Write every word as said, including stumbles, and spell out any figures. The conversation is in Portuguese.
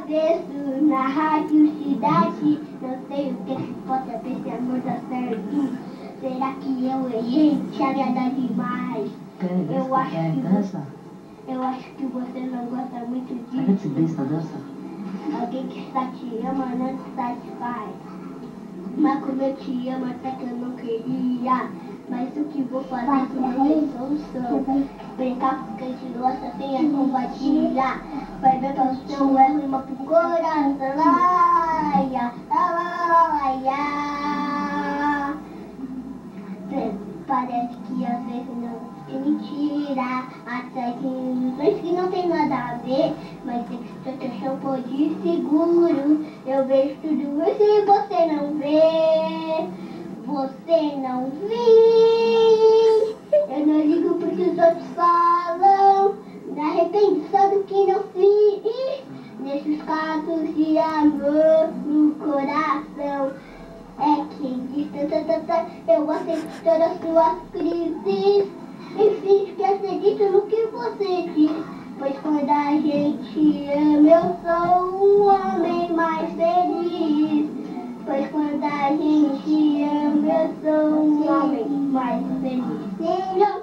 avesso na rádio cidade. Não sei o que possa ver se amor dá certo. Será que eu errei? Te agradar demais. Eu acho que você, eu acho que você não gosta muito disso. Alguém que está te ama não te satisfaz. Mas como eu te amo até que eu não queria. Mas o que vou fazer com a solução? Brincar porque a gente gosta sem a compartilhar. Vai ver que eu sou é rima pro coração. Laia, laia. Parece que às vezes não é mentira. Até que ilusões que não tem nada a ver. Mas tem que ser teu shampoo de seguro. Eu vejo tudo isso e você não vê. Você não vê. Eu não ligo porque os outros falam. Me arrependo só do que não fiz. Nesses casos de amor no coração. É quem diz tata, eu aceito todas as suas crises. Enfim, que acredito no que você diz. Pois quando a gente ama, eu sou um homem mais feliz. Pois quando a gente ama, eu sou um homem mais feliz.